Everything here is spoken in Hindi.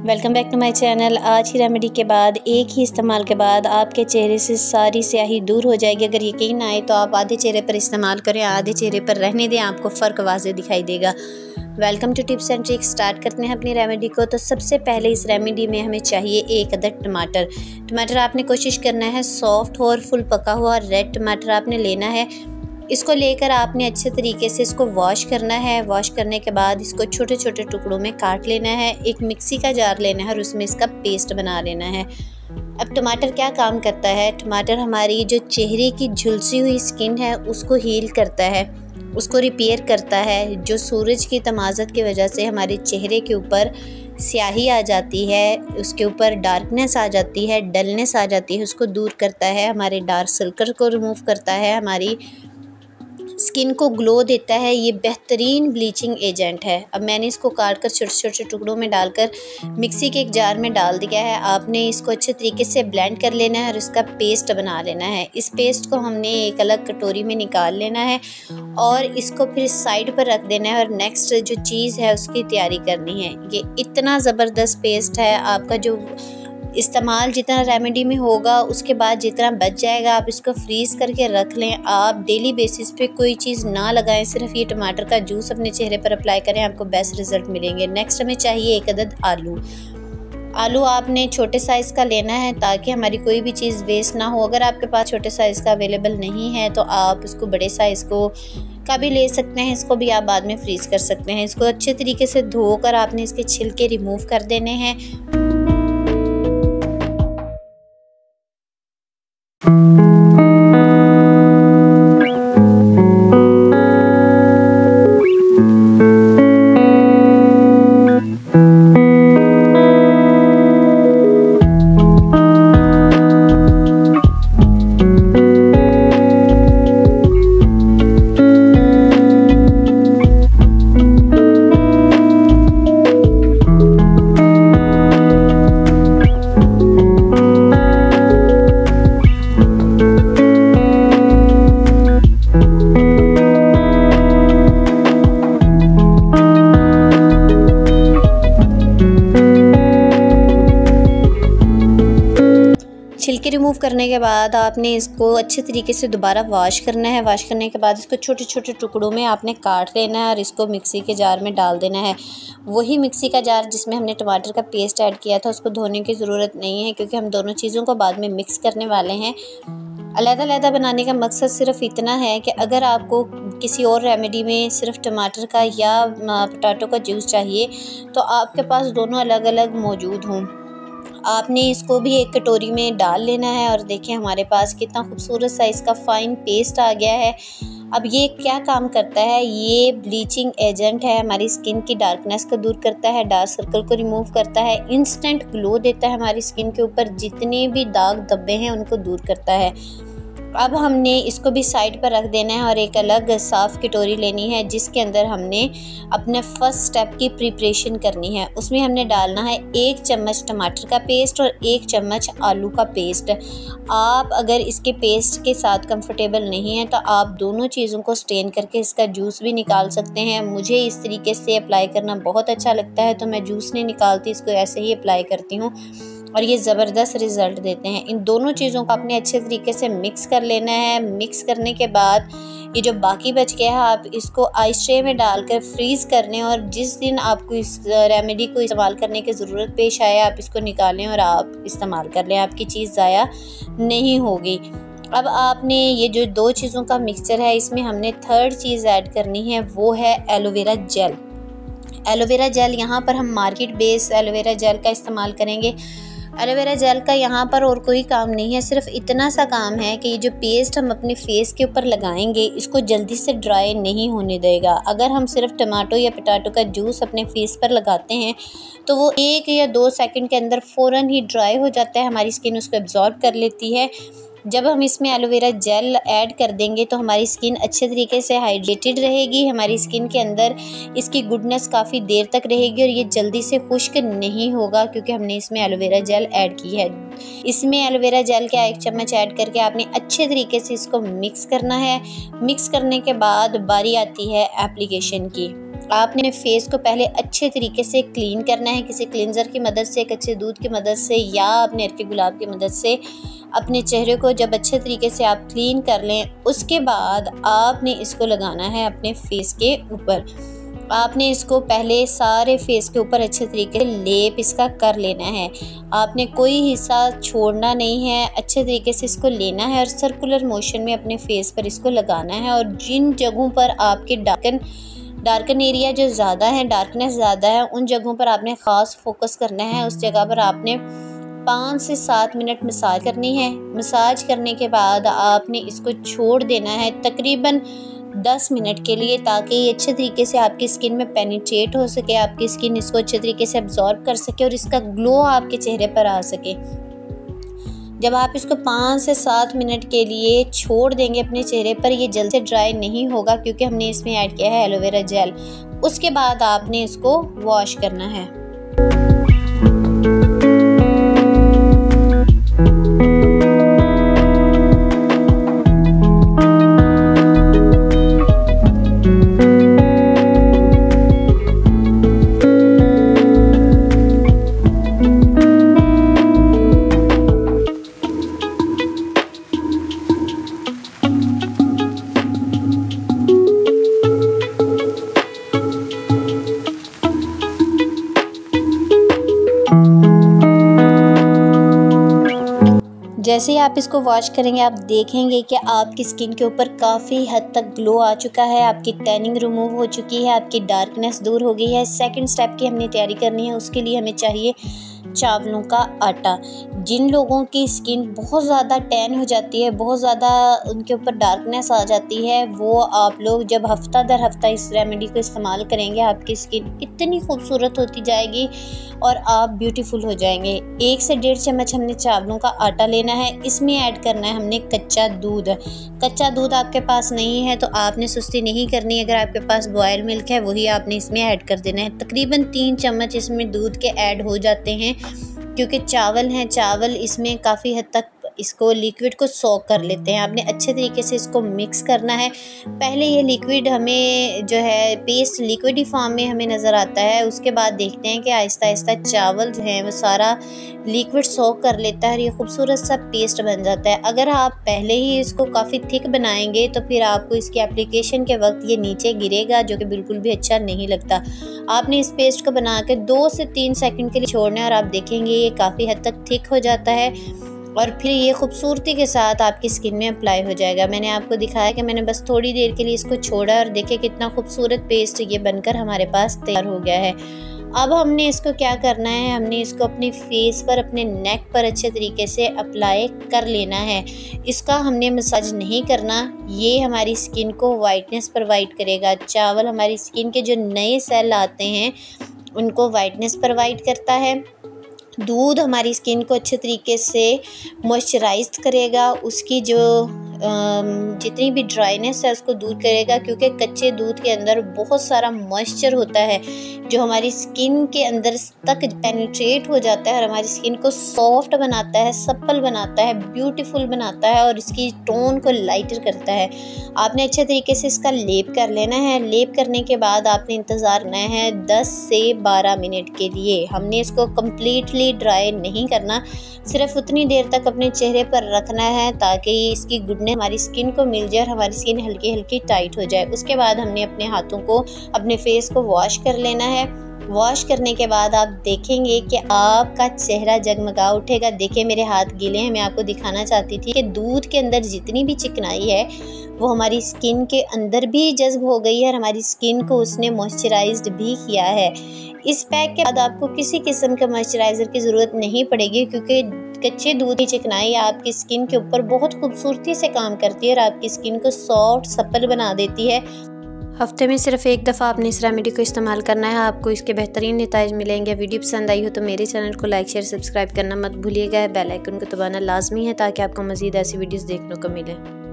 Welcome back to my channel. आज की रेमेडी के बाद एक ही इस्तेमाल के बाद आपके चेहरे से सारी स्याही दूर हो जाएगी। अगर यकीन ना आए तो आप आधे चेहरे पर इस्तेमाल करें, आधे चेहरे पर रहने दें, आपको फ़र्क वाज़े दिखाई देगा। Welcome to tips and tricks. Start करते हैं अपनी रेमेडी को। तो सबसे पहले इस रेमेडी में हमें चाहिए 1 अदद टमाटर आपने कोशिश करना है सॉफ्ट हो और फुल पका हुआ रेड टमाटर आपने लेना है। इसको लेकर आपने अच्छे तरीके से इसको वॉश करना है। वॉश करने के बाद इसको छोटे छोटे टुकड़ों में काट लेना है। एक मिक्सी का जार लेना है और उसमें इसका पेस्ट बना लेना है। अब टमाटर क्या काम करता है? टमाटर हमारी जो चेहरे की झुलसी हुई स्किन है उसको हील करता है, उसको रिपेयर करता है। जो सूरज की तमाज़त की वजह से हमारे चेहरे के ऊपर स्याही आ जाती है, उसके ऊपर डार्कनेस आ जाती है, डलनेस आ जाती है, उसको दूर करता है। हमारे डार्क सर्कल को रिमूव करता है, हमारी स्किन को ग्लो देता है। ये बेहतरीन ब्लीचिंग एजेंट है। अब मैंने इसको काट कर छोटे छोटे टुकड़ों में डालकर मिक्सी के एक जार में डाल दिया है। आपने इसको अच्छे तरीके से ब्लेंड कर लेना है और इसका पेस्ट बना लेना है। इस पेस्ट को हमने एक अलग कटोरी में निकाल लेना है और इसको फिर साइड पर रख देना है और नेक्स्ट जो चीज़ है उसकी तैयारी करनी है। ये इतना ज़बरदस्त पेस्ट है, आपका जो इस्तेमाल जितना रेमेडी में होगा उसके बाद जितना बच जाएगा आप इसको फ्रीज़ करके रख लें। आप डेली बेसिस पे कोई चीज़ ना लगाएं, सिर्फ ये टमाटर का जूस अपने चेहरे पर अप्लाई करें, आपको बेस्ट रिज़ल्ट मिलेंगे। नेक्स्ट हमें चाहिए 1 अदद आलू आपने छोटे साइज़ का लेना है ताकि हमारी कोई भी चीज़ वेस्ट ना हो। अगर आपके पास छोटे साइज़ का अवेलेबल नहीं है तो आप इसको बड़े साइज़ का भी ले सकते हैं। इसको भी आप बाद में फ्रीज़ कर सकते हैं। इसको अच्छे तरीके से धोकर आपने इसके छिलके रिमूव कर देने हैं। छिलके रिमूव करने के बाद आपने इसको अच्छे तरीके से दोबारा वॉश करना है। वॉश करने के बाद इसको छोटे छोटे टुकड़ों में आपने काट लेना है और इसको मिक्सी के जार में डाल देना है। वही मिक्सी का जार जिसमें हमने टमाटर का पेस्ट ऐड किया था उसको धोने की ज़रूरत नहीं है क्योंकि हम दोनों चीज़ों को बाद में मिक्स करने वाले हैं। अलग-अलग बनाने का मकसद सिर्फ इतना है कि अगर आपको किसी और रेमेडी में सिर्फ टमाटर का या पोटैटो का जूस चाहिए तो आपके पास दोनों अलग अलग मौजूद हों। आपने इसको भी एक कटोरी में डाल लेना है और देखिए हमारे पास कितना खूबसूरत सा इसका फ़ाइन पेस्ट आ गया है। अब ये क्या काम करता है? ये ब्लीचिंग एजेंट है, हमारी स्किन की डार्कनेस को दूर करता है, डार्क सर्कल को रिमूव करता है, इंस्टेंट ग्लो देता है, हमारी स्किन के ऊपर जितने भी दाग धब्बे हैं उनको दूर करता है। अब हमने इसको भी साइड पर रख देना है और एक अलग साफ़ कटोरी लेनी है जिसके अंदर हमने अपने फर्स्ट स्टेप की प्रिपरेशन करनी है। उसमें हमने डालना है 1 चम्मच टमाटर का पेस्ट और 1 चम्मच आलू का पेस्ट। आप अगर इसके पेस्ट के साथ कंफर्टेबल नहीं है तो आप दोनों चीज़ों को स्ट्रेन करके इसका जूस भी निकाल सकते हैं। मुझे इस तरीके से अप्लाई करना बहुत अच्छा लगता है तो मैं जूस नहीं निकालती, इसको ऐसे ही अप्लाई करती हूँ और ये ज़बरदस्त रिज़ल्ट देते हैं। इन दोनों चीज़ों को आपने अच्छे तरीके से मिक्स कर लेना है। मिक्स करने के बाद ये जो बाकी बच गया है आप इसको आइस ट्रे में डालकर फ्रीज़ कर लें और जिस दिन आपको इस रेमेडी को इस्तेमाल करने की ज़रूरत पेश आए आप इसको निकालें और आप इस्तेमाल कर लें, आपकी चीज़ ज़ाया नहीं होगी। अब आपने ये जो 2 चीज़ों का मिक्सचर है इसमें हमने थर्ड चीज़ ऐड करनी है, वो है एलोवेरा जेल। एलोवेरा जेल यहाँ पर हम मार्केट बेस एलोवेरा जेल का इस्तेमाल करेंगे। एलोवेरा जेल का यहाँ पर और कोई काम नहीं है, सिर्फ इतना सा काम है कि ये जो पेस्ट हम अपने फेस के ऊपर लगाएंगे इसको जल्दी से ड्राई नहीं होने देगा। अगर हम सिर्फ टमाटो या पोटैटो का जूस अपने फेस पर लगाते हैं तो वो 1 या 2 सेकंड के अंदर फ़ौरन ही ड्राई हो जाता है, हमारी स्किन उसको एब्जॉर्ब कर लेती है। जब हम इसमें एलोवेरा जेल ऐड कर देंगे तो हमारी स्किन अच्छे तरीके से हाइड्रेटेड रहेगी, हमारी स्किन के अंदर इसकी गुडनेस काफ़ी देर तक रहेगी और ये जल्दी से खुश्क नहीं होगा क्योंकि हमने इसमें एलोवेरा जेल ऐड की है। इसमें एलोवेरा जेल का 1 चम्मच ऐड करके आपने अच्छे तरीके से इसको मिक्स करना है। मिक्स करने के बाद बारी आती है एप्लीकेशन की। आपने फेस को पहले अच्छे तरीके से क्लीन करना है, किसी क्लींजर की मदद से, एक अच्छे दूध की मदद से या अपने अरके गुलाब की मदद से अपने चेहरे को जब अच्छे तरीके से आप क्लीन कर लें, उसके बाद आपने इसको लगाना है अपने फेस के ऊपर। आपने इसको पहले सारे फेस के ऊपर अच्छे तरीके से लेप इसका कर लेना है। आपने कोई हिस्सा छोड़ना नहीं है, अच्छे तरीके से इसको लेना है और सर्कुलर मोशन में अपने फेस पर इसको लगाना है। और जिन जगहों पर आपके डार्कन एरिया जो ज़्यादा है, डार्कनेस ज़्यादा है, उन जगहों पर आपने ख़ास फोकस करना है। उस जगह पर आपने 5 से 7 मिनट मसाज करनी है। मसाज करने के बाद आपने इसको छोड़ देना है तकरीबन 10 मिनट के लिए, ताकि ये अच्छे तरीके से आपकी स्किन में पेनिट्रेट हो सके, आपकी स्किन इसको अच्छे तरीके से अब्जॉर्ब कर सके और इसका ग्लो आपके चेहरे पर आ सके। जब आप इसको 5 से 7 मिनट के लिए छोड़ देंगे अपने चेहरे पर, ये जल्द से ड्राई नहीं होगा क्योंकि हमने इसमें ऐड किया है एलोवेरा जेल। उसके बाद आपने इसको वॉश करना है। जैसे ही आप इसको वॉश करेंगे, आप देखेंगे कि आपकी स्किन के ऊपर काफ़ी हद तक ग्लो आ चुका है, आपकी टैनिंग रिमूव हो चुकी है, आपकी डार्कनेस दूर हो गई है। सेकंड स्टेप की हमने तैयारी करनी है, उसके लिए हमें चाहिए चावलों का आटा। जिन लोगों की स्किन बहुत ज़्यादा टैन हो जाती है, बहुत ज़्यादा उनके ऊपर डार्कनेस आ जाती है, वो आप लोग जब हफ्ता दर हफ्ता इस रेमेडी को इस्तेमाल करेंगे, आपकी स्किन इतनी खूबसूरत होती जाएगी और आप ब्यूटीफुल हो जाएंगे। 1 से 1.5 चम्मच हमने चावलों का आटा लेना है। इसमें ऐड करना है हमने कच्चा दूध। कच्चा दूध आपके पास नहीं है तो आपने सुस्ती नहीं करनी। अगर आपके पास बॉयल मिल्क है, वही आपने इसमें ऐड कर देना है। तकरीबन 3 चम्मच इसमें दूध के ऐड हो जाते हैं, क्योंकि चावल हैं, चावल इसमें काफ़ी हद तक इसको लिक्विड को सोक कर लेते हैं। आपने अच्छे तरीके से इसको मिक्स करना है। पहले ये लिक्विड हमें जो है पेस्ट लिक्विड ही फॉर्म में हमें नज़र आता है, उसके बाद देखते हैं कि आहिस्ता आहिस्ता चावल जो है वो सारा लिक्विड सोक कर लेता है और ये खूबसूरत सा पेस्ट बन जाता है। अगर आप पहले ही इसको काफ़ी थिक बनाएंगे तो फिर आपको इसकी एप्लीकेशन के वक्त ये नीचे गिरेगा, जो कि बिल्कुल भी अच्छा नहीं लगता। आपने इस पेस्ट को बना के 2 से 3 सेकंड के लिए छोड़ना है और आप देखेंगे ये काफ़ी हद तक थिक हो जाता है और फिर ये खूबसूरती के साथ आपकी स्किन में अप्लाई हो जाएगा। मैंने आपको दिखाया कि मैंने बस थोड़ी देर के लिए इसको छोड़ा और देखिए कितना खूबसूरत पेस्ट ये बनकर हमारे पास तैयार हो गया है। अब हमने इसको क्या करना है, हमने इसको अपने फेस पर, अपने नेक पर अच्छे तरीके से अप्लाई कर लेना है। इसका हमने मसाज नहीं करना, ये हमारी स्किन को वाइटनेस प्रोवाइड करेगा। चावल हमारी स्किन के जो नए सेल आते हैं उनको वाइटनेस प्रोवाइड करता है। दूध हमारी स्किन को अच्छे तरीके से मॉइस्चराइज करेगा, उसकी जो जितनी भी ड्राइनेस है उसको दूर करेगा, क्योंकि कच्चे दूध के अंदर बहुत सारा मॉइस्चर होता है जो हमारी स्किन के अंदर तक पेनिट्रेट हो जाता है और हमारी स्किन को सॉफ्ट बनाता है, सप्पल बनाता है, ब्यूटीफुल बनाता है और इसकी टोन को लाइटर करता है। आपने अच्छे तरीके से इसका लेप कर लेना है। लेप करने के बाद आपने इंतज़ार करना है 10 से 12 मिनट के लिए। हमने इसको कम्प्लीटली ड्राई नहीं करना, सिर्फ उतनी देर तक अपने चेहरे पर रखना है ताकि इसकी गुडनेस हमारी स्किन को मिल जाए और हमारी स्किन हल्की हल्की टाइट हो जाए। उसके बाद हमने अपने हाथों को, अपने फेस को वॉश कर लेना है। वॉश करने के बाद आप देखेंगे कि आपका चेहरा जगमगा उठेगा। देखिए मेरे हाथ गीले हैं, मैं आपको दिखाना चाहती थी कि दूध के अंदर जितनी भी चिकनाई है वो हमारी स्किन के अंदर भी जज्ब हो गई है और हमारी स्किन को उसने मॉइस्चराइज्ड भी किया है। इस पैक के बाद आपको किसी किस्म के मॉइस्चराइज़र की ज़रूरत नहीं पड़ेगी, क्योंकि कच्चे दूध की चिकनाई आपकी स्किन के ऊपर बहुत खूबसूरती से काम करती है और आपकी स्किन को सॉफ्ट सप्पल बना देती है। हफ्ते में सिर्फ एक दफ़ा आपने इस रेमेडी को इस्तेमाल करना है, आपको इसके बेहतरीन नतीजे मिलेंगे। वीडियो पसंद आई हो तो मेरे चैनल को लाइक शेयर सब्सक्राइब करना मत भूलिएगा। बेल आइकन को दबाना लाजमी है ताकि आपको मज़ीद ऐसी वीडियोस देखने को मिले।